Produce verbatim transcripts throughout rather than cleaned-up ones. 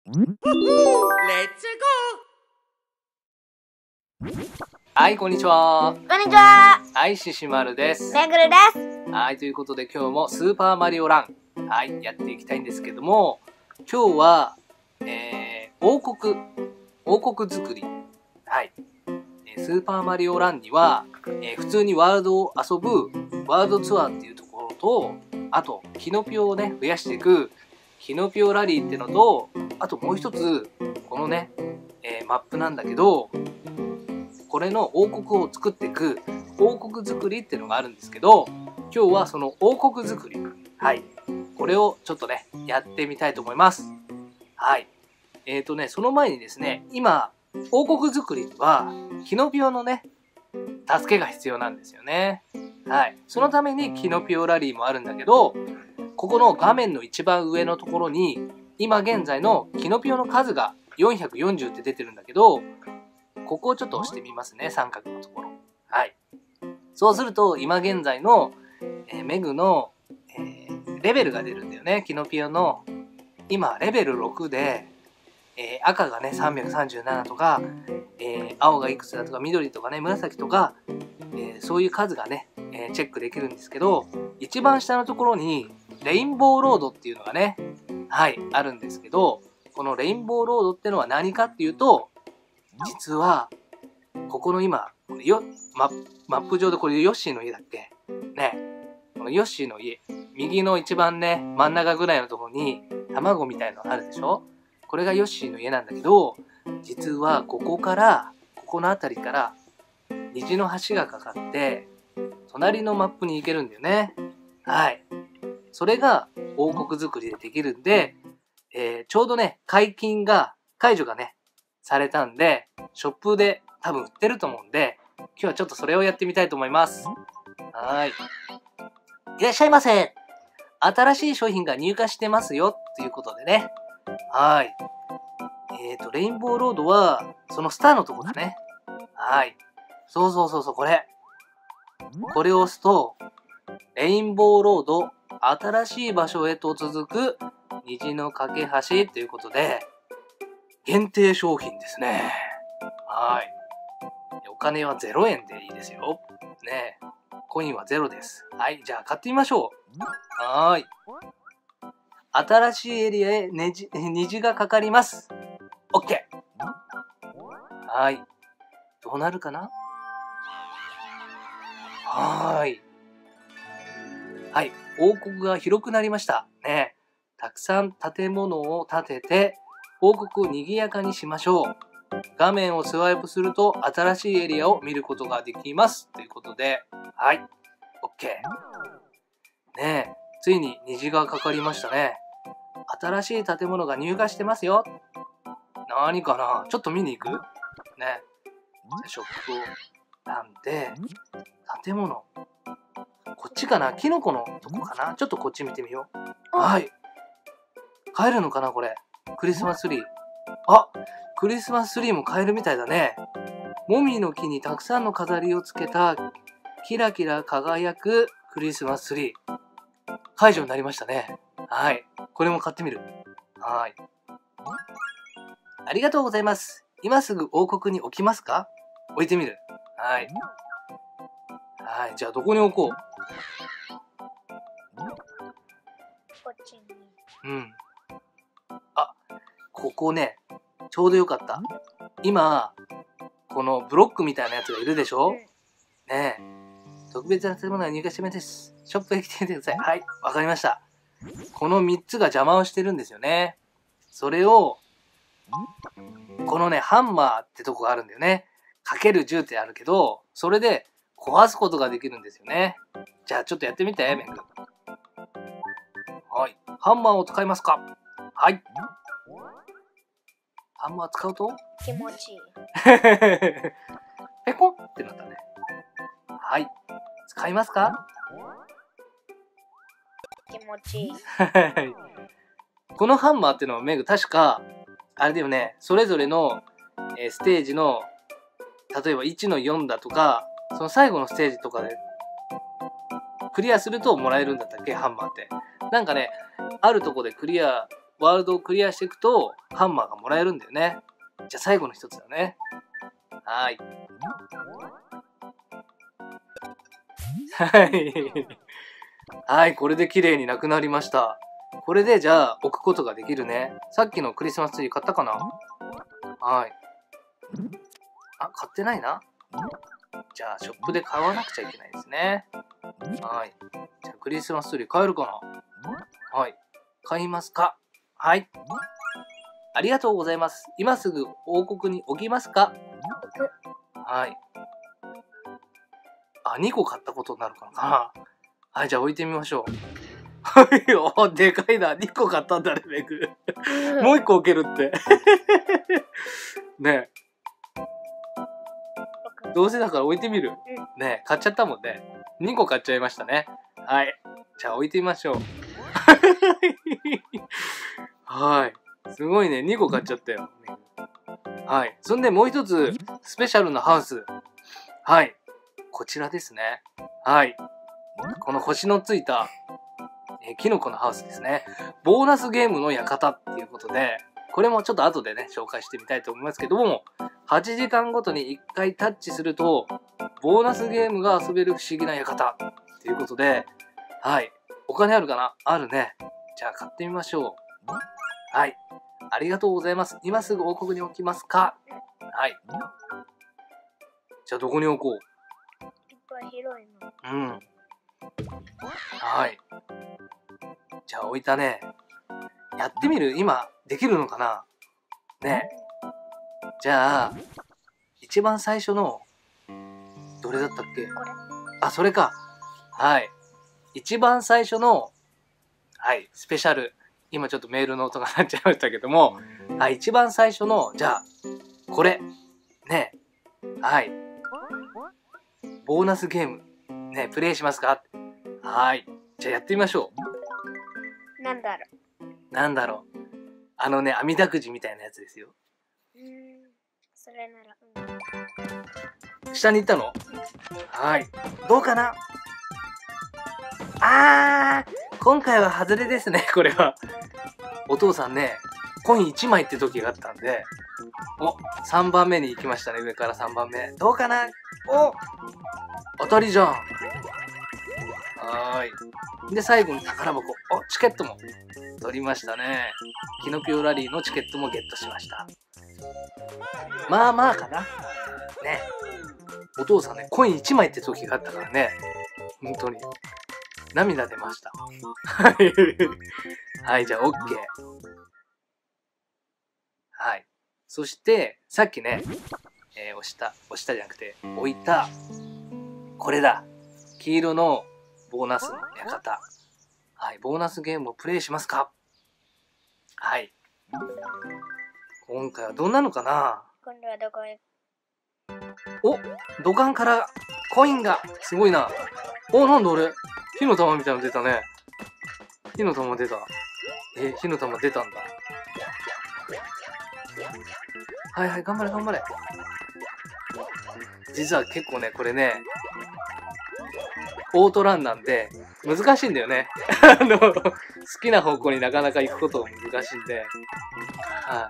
レッツゴー。はい、こんにちは。 こんにちは。 はい、ししまるです。 めぐるです。 はい、ということで今日もスーパーマリオラン、はい、やっていきたいんですけども、今日は、えー、王国、王国作り。はい。スーパーマリオランには、えー、普通にワールドを遊ぶワールドツアーっていうところと、あと、キノピオをね、増やしていくキノピオラリーっていうのと、あともう一つ、このね、えー、マップなんだけど、これの王国を作っていく王国作りっていうのがあるんですけど、今日はその王国作り、はい、これをちょっとね、やってみたいと思います。はい。えっとね、その前にですね、今、王国作りには、キノピオのね、助けが必要なんですよね。はい。そのためにキノピオラリーもあるんだけど、ここの画面の一番上のところに、今現在のキノピオの数がよんひゃくよんじゅうって出てるんだけど、ここをちょっと押してみますね、三角のところ。はい。そうすると、今現在の、えー、メグの、えー、レベルが出るんだよね。キノピオの、今、レベルろくで、えー、赤がね、さんびゃくさんじゅうななとか、えー、青がいくつだとか、緑とかね、紫とか、えー、そういう数がね、えー、チェックできるんですけど、一番下のところに、レインボーロードっていうのがね、はい、あるんですけど、このレインボーロードってのは何かっていうと、実は、ここの今、よママップ上でこれヨッシーの家だっけね。このヨッシーの家、右の一番ね、真ん中ぐらいのところに卵みたいのあるでしょ？これがヨッシーの家なんだけど、実はここから、ここの辺りから虹の橋がかかって、隣のマップに行けるんだよね。はい。それが王国作りでできるんで、えー、ちょうどね、解禁が、解除がね、されたんで、ショップで多分売ってると思うんで、今日はちょっとそれをやってみたいと思います。はい。いらっしゃいませ。新しい商品が入荷してますよ、ということでね。はい。えっと、レインボーロードは、そのスターのとこだね。はい。そうそうそうそう、これ。これを押すと、レインボーロード、新しい場所へと続く虹の架け橋ということで、限定商品ですね。はい。お金はゼロえんでいいですよ。ねえ。コインはゼロです。はい。じゃあ買ってみましょう。はーい。新しいエリアへ虹、虹がかかります。OK。はい。どうなるかな？はーい。はい。王国が広くなりました。ね。たくさん建物を建てて、王国を賑やかにしましょう。画面をスワイプすると新しいエリアを見ることができます。ということで、はい。OK。ねえ、ついに虹がかかりましたね。新しい建物が入荷してますよ。何かな？ちょっと見に行く？ね。ショップをなんで、建物。こっちかな？キノコのとこかな？ちょっとこっち見てみよう。はい。買えるのかなこれ。クリスマスツリー。あ、クリスマスツリーも買えるみたいだね。もみの木にたくさんの飾りをつけたキラキラ輝くクリスマスツリー。解除になりましたね。はい。これも買ってみる。はい。ありがとうございます。今すぐ王国に置きますか？置いてみる。はい。はい。じゃあどこに置こう？ こっちに。 うん。あ、ここね、ちょうどよかった。今、このブロックみたいなやつがいるでしょ？ねえ。特別な建物が入荷してみです。ショップへ来てみてください。はい。わかりました。このみっつが邪魔をしてるんですよね。それを、このね、ハンマーってとこがあるんだよね。かけるじゅうってあるけど、それで壊すことができるんですよね。じゃあちょっとやってみて、メン君。はい。ハンマーを使いますか？はい。ハンマー使うと気持ちいい。 ペコンってなったね。はい。使いますか？ 気持ちいい。 このハンマーっていうのはメグ確か、あれだよね、それぞれの、えー、ステージの、例えばいちのよんだとか、その最後のステージとかで、クリアするともらえるんだったっけ、ハンマーって。なんかね、あるとこでクリアワールドをクリアしていくとハンマーがもらえるんだよね。じゃあ最後の一つだね。はい。はい。はい、これで綺麗になくなりました。これでじゃあ置くことができるね。さっきのクリスマスツリー買ったかな？はい。あ、買ってないな。じゃあショップで買わなくちゃいけないですね。はい。じゃあクリスマスツリー買えるかな？はい。買いますか？はい。ありがとうございます。今すぐ王国に置きますか？はい。あ、にこ買ったことになるかな。はい、じゃあ置いてみましょう。はい、お、でかいな。にこ買ったんだね、めぐ。もういっこ置けるって。ねえ。どうせだから置いてみる。ねえ、買っちゃったもんね。にこ買っちゃいましたね。はい。じゃあ置いてみましょう。はい。すごいね。にこ買っちゃったよ。はい。そんでもう一つ、スペシャルなハウス。はい。こちらですね。はい。この星のついた、えー、キノコのハウスですね。ボーナスゲームの館っていうことで、これもちょっと後でね、紹介してみたいと思いますけども、はちじかんごとにいっかいタッチすると、ボーナスゲームが遊べる不思議な館っていうことで、はい。お金あるかな？あるね。じゃあ買ってみましょう。はい。ありがとうございます。今すぐ王国に置きますか？はい。じゃあどこに置こう？ いっぱい広いの。 うん。はい。じゃあ置いたね。やってみる？今できるのかな？ね。じゃあ一番最初のどれだったっけ？ これ。 あ、それか。はい。一番最初のはいスペシャル。今ちょっとメールの音が鳴っちゃいましたけども、はい、一番最初のじゃあこれね。はい。ボーナスゲームね、プレイしますか？はい。じゃあやってみましょう。なんだろう。なんだろう。あのね、網だくじみたいなやつですよ。 う。うん。それなら、 うん。下に行ったの？はい。どうかな？あー、今回は外れですね、これは。お父さんね、コインいちまいって時があったんで、お、さんばんめに行きましたね、上からさんばんめ。どうかな？お、当たりじゃん。はーい。で、最後に宝箱。お、チケットも取りましたね。キノピオラリーのチケットもゲットしました。まあまあかな。ね。お父さんね、コインいちまいって時があったからね。本当に。涙出ました。はい。はい、じゃあ OK。はい。そして、さっきね、えー、押した、押したじゃなくて、置いた、これだ。黄色のボーナスの館。はい、ボーナスゲームをプレイしますか？はい。今回はどんなのかな？ 今度はどこへ？ お、土管からコインがすごいな。お、なんだ俺、火の玉みたいなの出たね。火の玉出た。え、火の玉出たんだ。はいはい、頑張れ頑張れ。実は結構ね、これね、オートランなんで、難しいんだよね。あの、好きな方向になかなか行くことが難しいんで。はい。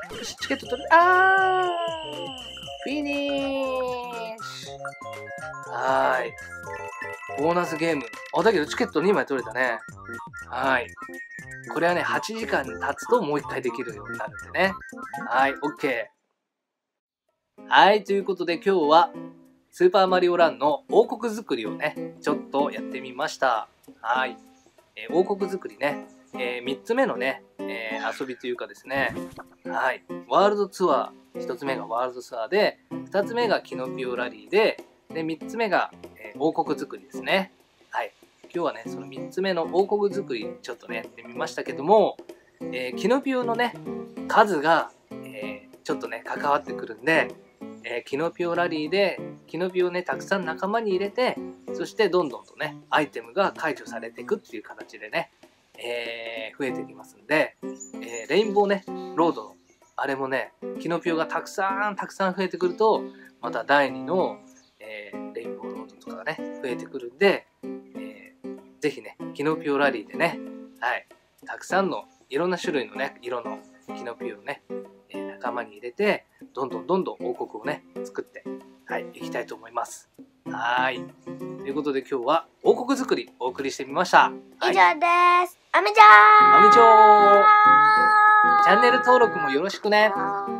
よし、チケット取れ、あーフィニッシュはーい。ボーナスゲーム。あ、だけどチケットにまい取れたね。はい。これはね、はちじかん経つともういっかいできるようになるんでね。はい、OK。はい、ということで今日は、スーパーマリオランの王国作りをね、ちょっとやってみました。はい。えー、王国作りね、えー、みっつめのね、えー、遊びというかですね、はい。ワールドツアー、ひとつめがワールドツアーで、ふたつめがキノピオラリーで、で、みっつめが、えー、王国作りですね。はい。今日はね、そのみっつめの王国作り、ちょっとね、やってみましたけども、えー、キノピオのね、数が、えー、ちょっとね、関わってくるんで、えー、キノピオラリーでキノピオをねたくさん仲間に入れて、そしてどんどんとねアイテムが解除されていくっていう形でね、えー、増えていきますんで、えー、レインボーねロードあれもねキノピオがたくさんたくさん増えてくるとまただいにの、えー、レインボーロードとかがね増えてくるんで、えー、ぜひねキノピオラリーでねはいたくさんのいろんな種類のね、色のキノピオをね、えー仲間に入れて、どんどんどんどん王国をね、作って、はい、いきたいと思います。はい。ということで今日は王国作りお送りしてみました。はい、 以上です。あみちゃーん。 あみちょー。チャンネル登録もよろしくね。